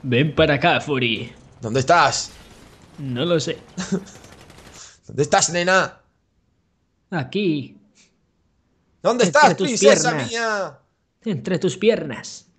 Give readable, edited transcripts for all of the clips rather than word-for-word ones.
Ven para acá, Fury. ¿Dónde estás? No lo sé. ¿Dónde estás, nena? Aquí, ¿Dónde entre estás, tus princesa piernas. mía? Entre tus piernas.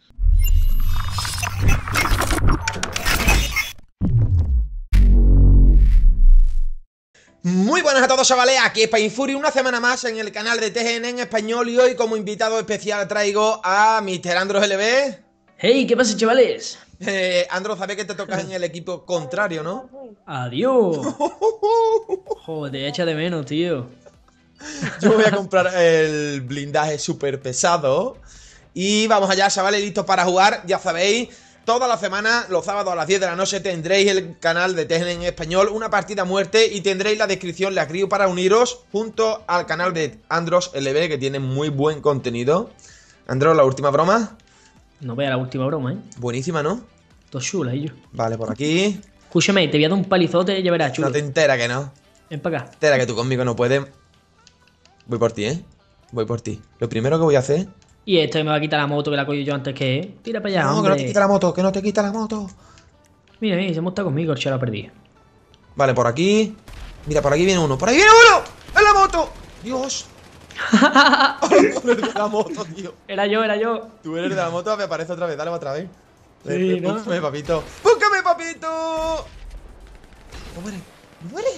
Muy buenas a todos, chavales, aquí es Painfury, una semana más en el canal de TGN en español. Y hoy como invitado especial traigo a Mr. Andros LB. Hey, ¿qué pasa, chavales? Andros, sabes que te tocas en el equipo contrario, ¿no? Adiós. Joder, echa de menos, tío. Yo voy a comprar el blindaje súper pesado. Y vamos allá, chavales, listos para jugar. Ya sabéis, toda la semana, los sábados a las 10 de la noche, tendréis el canal de TGN en español, una partida a muerte, y tendréis la descripción, la crío para uniros junto al canal de Andros LB, que tiene muy buen contenido. Andros, la última broma. No vea la última broma, ¿eh? Buenísima, ¿no? Todo chula, y yo. Vale, por aquí. Escúchame, te voy a dar un palizote y ya verás, chulo. No te entera que no. Ven para acá. Entera que tú conmigo no puedes. Voy por ti, ¿eh? Voy por ti. Lo primero que voy a hacer... Y esto me va a quitar la moto que la cojo yo antes que... Tira para allá, No, que hombre. no te quita la moto, que no te quita la moto. Mira, mira, se monta conmigo, el chaval perdido. Vale, por aquí. Mira, por aquí viene uno. ¡Por ahí viene uno! ¡En la moto! ¡Dios! Tú eres de la moto, tío. Era yo. Tú eres de la moto, me aparece otra vez. Dale otra vez. Sí, ¿no? Búscame, papito. ¡Búscame, papito! No muere. No muere.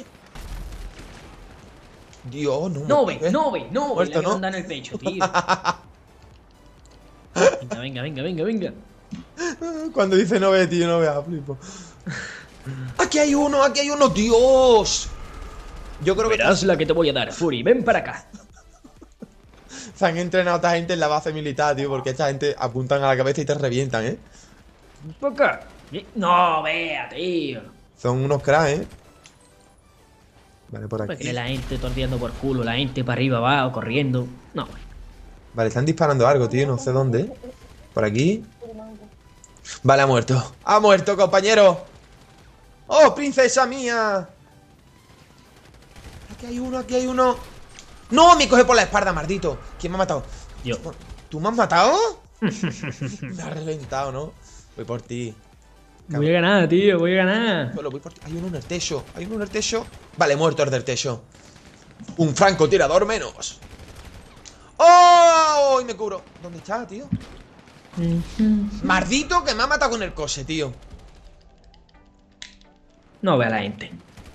Dios, no No muere. ve, no ve, no ve. Muerto, La que ¿no? anda en el pecho, tío. Venga. Cuando dice no ve, tío, no vea, flipo. Aquí hay uno, Dios. Yo creo que Verás la que te voy a dar, Fury. Ven para acá. se han entrenado a esta gente en la base militar, tío, porque esta gente apuntan a la cabeza y te revientan, ¿eh? Ven para acá. No, vea, tío. Son unos cracks, ¿eh? Vale, por Porque aquí. la gente torteando por culo, la gente para arriba, abajo, corriendo. No, Vale, están disparando algo, tío, no sé dónde. Por aquí. Vale, ha muerto. ¡Ha muerto, compañero! ¡Oh, princesa mía! Aquí hay uno. ¡No! Me coge por la espalda, maldito. ¿Quién me ha matado? yo. ¿Tú me has matado? Me has reventado, ¿no? Voy por ti. Voy a ganar, tío, voy a ganar. Solo voy por ti. Hay uno en el techo. Vale, muerto el del techo. Un francotirador menos. ¡Oh! Y me cubro. ¿Dónde está, tío? Maldito que me ha matado con el coche, tío. No vea la gente.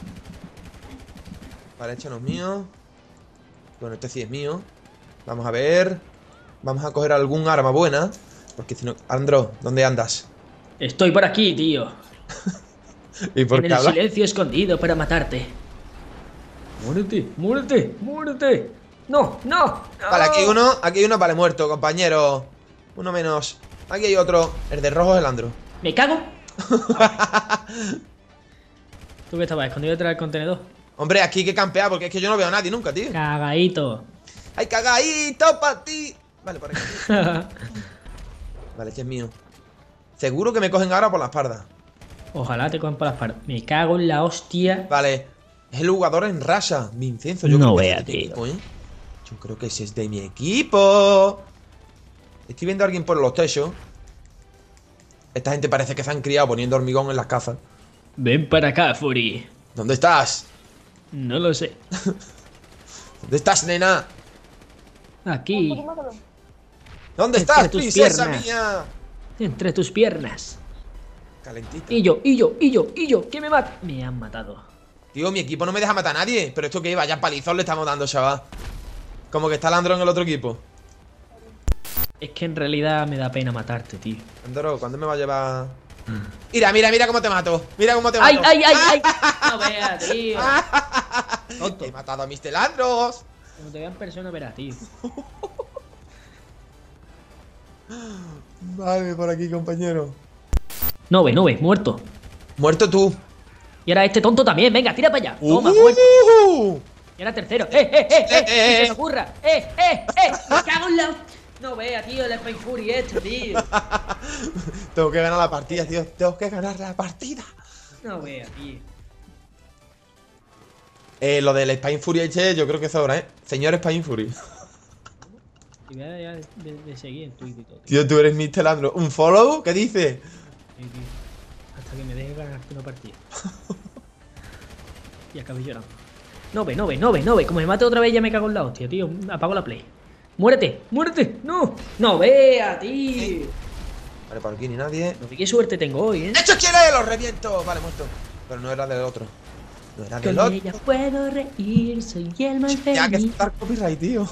Vale, este no es mío. Bueno, este sí es mío. Vamos a ver. Vamos a coger algún arma buena. Porque si no... Andro, ¿dónde andas? Estoy por aquí, tío. ¿Y por En qué el hablas? silencio escondido para matarte. Muérete. No. Vale, aquí hay uno, vale, muerto, compañero. Uno menos. Aquí hay otro. El de rojo es el Andro. ¿Me cago? ¿Tú qué estabas escondido detrás del contenedor? Hombre, aquí hay que campear porque es que yo no veo a nadie nunca, tío. Cagadito. ¡Ay, cagadito para ti! Vale, por aquí. Vale, este es mío. Seguro que me cogen ahora por la espalda. Ojalá te cojan por las espalda. Me cago en la hostia. Vale. Es el jugador en raza, Vincenzo. No Creo que vea, ese es de mi tío. equipo, ¿eh? Yo creo que ese es de mi equipo. Estoy viendo a alguien por los techos. Esta gente parece que se han criado poniendo hormigón en las casas. Ven para acá, Fury. ¿Dónde estás? No lo sé. ¿Dónde estás, nena? Aquí, ¿Dónde Entre estás, tus princesa piernas. mía? entre tus piernas. Calentita. Y yo. ¿Qué me mata? Me han matado. Tío, mi equipo no me deja matar a nadie. Pero esto que vaya palizón le estamos dando, chaval. Como que está Landro en el otro equipo. Es que en realidad me da pena matarte, tío. Andoro, ¿cuándo me va a llevar? Mira cómo te mato. Mira cómo te mato. ¡Ay! No veas, tío. Tonto. He matado a Mr. Landros. Cuando te vean en persona verás, tío. Vale, por aquí, compañero. No ve, muerto. Muerto tú. Y ahora este tonto también, venga, tira para allá. Toma, muerto. Y ahora tercero. ¡Se me ocurra! Me cago en la... No vea, tío, el Spine Fury este, tío. Tengo que ganar la partida, tío. Tengo que ganar la partida. No vea, tío. Lo del Spine Fury este, yo creo que es ahora, ¿eh? Señor Spine Fury. Y voy a de seguir en Twitter y todo. Tío, tú eres Mr. Landro. ¿Un follow? ¿Qué dice? Sí, tío. Hasta que me deje ganar una partida. Y acabé llorando. No ve. Como me mate otra vez ya me cago en la hostia, tío. Apago la play. ¡Muérete! ¡Muérete! ¡No! ¡No vea, tío! Vale, por aquí ni nadie. No sé qué suerte tengo hoy, ¿eh? ¡Hecho quién es! ¡Los reviento! Vale, muerto. Pero no era del otro. No era del Con otro. ella puedo reír, soy el más Ya que feliz. estar copyright, tío.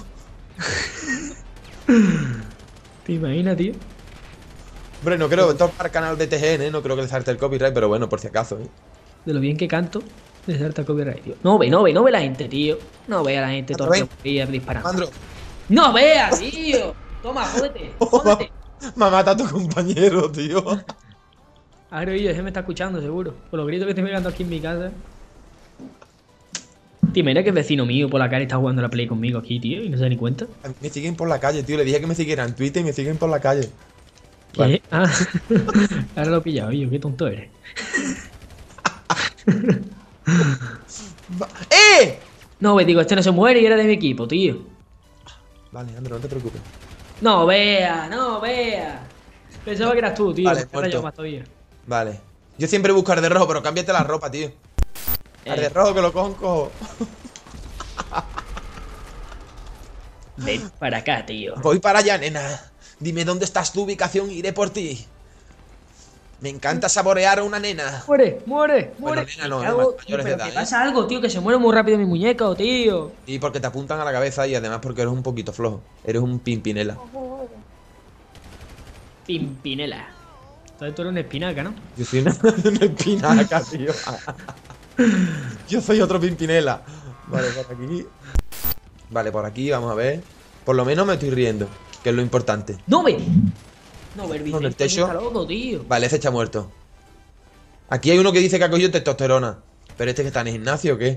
¿Te imaginas, tío? Hombre, no creo, esto es para el canal de TGN, no creo que le salte el copyright, pero bueno, por si acaso, ¿eh? De lo bien que canto, de salta copyright, tío. No ve la gente, tío. No ve a la gente todo el día disparando. Andro. ¡No vea, tío! Toma, jódete, jódete. Me mata a tu compañero, tío. Ahora ese me está escuchando, seguro. Por los gritos que estoy pegando aquí en mi casa. Tío, mira que es vecino mío por la calle está jugando la play conmigo aquí, tío, y no se da ni cuenta. A mí me siguen por la calle, tío. Le dije que me siguiera en Twitter y me siguen por la calle. ¿Qué? Vale. Ah, ahora lo he pillado, yo, qué tonto eres. ¡Eh! No, digo, este no se muere y era de mi equipo, tío. Vale, Andro, no te preocupes. No vea. Pensaba que eras tú, tío. Vale, Me he rayado muerto. más todavía. Vale. Yo siempre busco al de rojo, pero cámbiate la ropa, tío. Al de rojo que lo cojo. Ven para acá, tío. Voy para allá, nena. Dime dónde estás tu ubicación y iré por ti. Me encanta saborear a una nena. Muere. Bueno, nena no, Me cago, mayores tío, de pero edad, me ¿eh? pasa algo, tío, que se muere muy rápido mi muñeco, tío. Y porque te apuntan a la cabeza y además porque eres un poquito flojo. Eres un pimpinela. Pimpinela. Entonces tú eres una espinaca, ¿no? Yo soy una espinaca, tío. Yo soy otro pimpinela. Vale, por aquí. Vale, por aquí, vamos a ver. Por lo menos me estoy riendo, que es lo importante. ¡No ve! No ve, ¿Con el Vicente, techo? está loco, tío. Vale, ese está muerto. Aquí hay uno que dice que ha cogido testosterona. Pero este que está en el gimnasio, ¿o qué?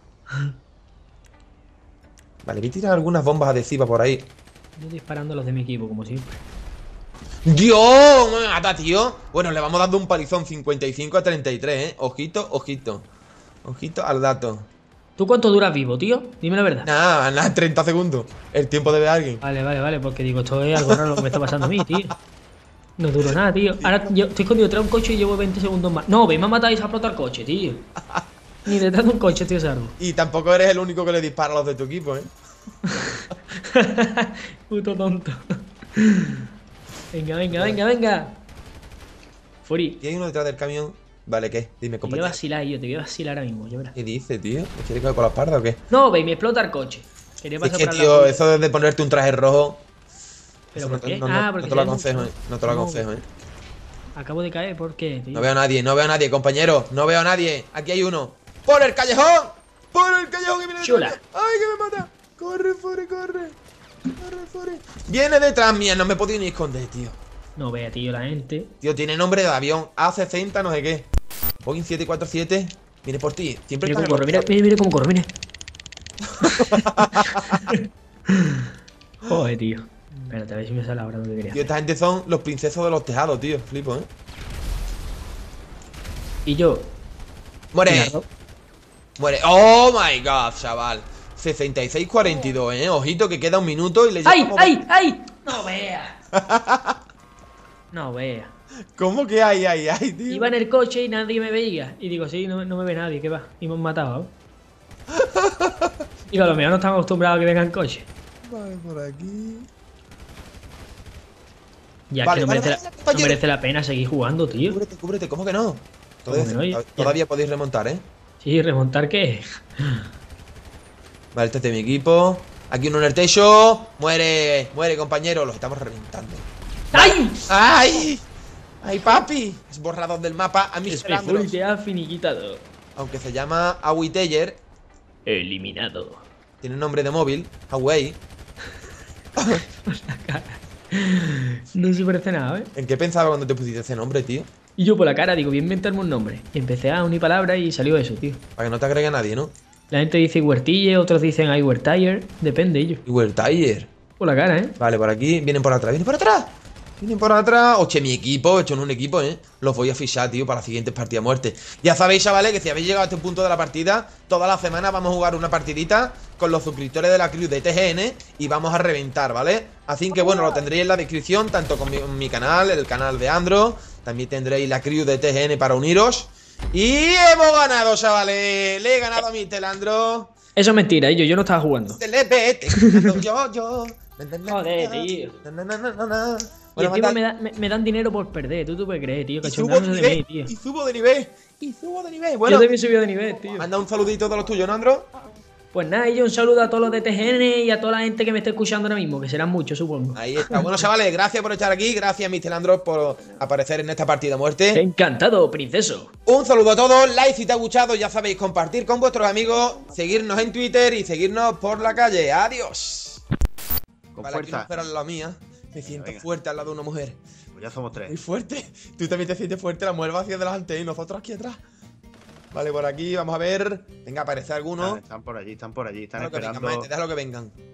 Vale, voy a tirar algunas bombas adhesivas por ahí. Yo disparando a los de mi equipo, como siempre. ¡Dios! ¡Me mata, tío! Bueno, le vamos dando un palizón 55-33, ¿eh? Ojito, ojito. Ojito al dato. ¿Tú cuánto duras vivo, tío? Dime la verdad. Nada, 30 segundos. El tiempo de ver a alguien. Vale, porque digo, esto es algo raro lo que me está pasando a mí, tío. No duro nada, tío. Ahora yo estoy escondido detrás de un coche y llevo 20 segundos más. No, ve, me ha matado y se ha explotado el coche, tío. Ni detrás de un coche, tío, salvo. Y tampoco eres el único que le dispara a los de tu equipo, ¿eh? Puto tonto. Venga. Furi. Y hay uno detrás del camión. Vale, ¿qué? Dime, Te voy a compañero. vacilar, te voy a vacilar ahora mismo, ya verás. ¿Qué dice, tío? ¿Me quiere coger por la espalda o qué? No, ve, me explota el coche. Quería Es pasar que, por al tío, lado. eso de ponerte un traje rojo. ¿Pero eso por no, qué? no, Ah, no, porque no te lo se ve aconsejo, mucho. ¿eh? No te lo aconsejo, ¿eh? Acabo de caer, ¿por qué, tío? No veo a nadie, compañero. No veo a nadie. Aquí hay uno. ¡Por el callejón! ¡Por el callejón que viene detrás! Chula. ¡Ay, que me mata! ¡Corre, Fore, corre! ¡Corre, Fore! Viene detrás mía, no me he podido ni esconder, tío. No vea, tío, la gente. Tío, tiene nombre de avión. A60, no sé qué. Boeing 747. Viene por ti. Siempre Mira está cómo corre, mira cómo corre, mira. Joder, tío. Espérate, a ver si me sale ahora lo que quería. Tío, esta gente son los princesos de los tejados, tío. Flipo, ¿eh? Y yo. ¡Muere! Cuidado. ¡Muere! ¡Oh, my God, chaval! 66-42, ¿eh? Ojito que queda un minuto y le ¡Ay, llevamos- ay! No vea. No vea. ¿Cómo que ay, tío? Iba en el coche y nadie me veía. Y digo, sí, no me ve nadie, ¿qué va? Y me han matado. Digo, a lo mejor no están acostumbrados a que vengan coches. Vale, por aquí. Ya Vale, que no, vale, merece, vale, no compañero. merece la pena seguir jugando, tío. Cúbrete, ¿cómo que no? ¿Cómo que no? Ya. Todavía podéis remontar, ¿eh? Sí, remontar qué. Vale, este es de mi equipo. Aquí uno en el techo. Muere, compañero. Los estamos reventando. ¡Ay! ¡Ay! ¡Ay, papi! Es borrador del mapa a mis Spefuri Andros. te ha finiquitado. Aunque se llama Awiteller. Eliminado. Tiene nombre de móvil. Huawei. No se parece nada, ¿eh? ¿En qué pensaba cuando te pusiste ese nombre, tío? Y yo por la cara digo, voy a inventarme un nombre. Y empecé a unir palabras y salió eso, tío. Para que no te agregue nadie, ¿no? La gente dice Huertille, otros dicen I were tired. Depende ellos. Y Wertaier. Por la cara, ¿eh? Vale, por aquí. Vienen por atrás. ¡Vienen por atrás! Vienen por atrás. Oche, mi equipo. He hecho en un equipo, ¿eh? Los voy a fichar, tío, para las siguientes partidas a muerte. Ya sabéis, chavales, que si habéis llegado a este punto de la partida, toda la semana vamos a jugar una partidita con los suscriptores de la crew de TGN y vamos a reventar, ¿vale? Así que, bueno, lo tendréis en la descripción, tanto con mi canal, el canal de Andro También tendréis la crew de TGN para uniros. Y hemos ganado, chavales. Le he ganado a mi Telandro. Eso es mentira, yo no estaba jugando. Yo. Joder, tío. Y Bueno, encima me dan dinero por perder. ¿Tú puedes creer, tío? y subo de Cachondándose de mí, nivel. tío. Y subo de nivel. Y subo de nivel. Yo Bueno, también he subido de nivel, tío. manda un saludito de los tuyos, ¿no, Andro? Pues nada, y yo un saludo a todos los de TGN y a toda la gente que me está escuchando ahora mismo, que serán muchos, supongo. Ahí está. Bueno, chavales, gracias por estar aquí. Gracias, Mr. Andros, por aparecer en esta partida a muerte. Encantado, princeso. Un saludo a todos. Like si te ha gustado, ya sabéis, compartir con vuestros amigos, seguirnos en Twitter y seguirnos por la calle. Adiós. Con Vale, aquí una fuerza. mujer al lado mía. Me siento Venga. fuerte al lado de una mujer. Pues ya somos Muy 3. fuerte. Tú también te sientes fuerte. La mujer va hacia adelante y nosotros aquí atrás. Vale, por aquí, vamos a ver. Venga, aparece alguno. Están por allí, están por allí. Están Déjalo que vengan, esperando. maete, déjalo que vengan.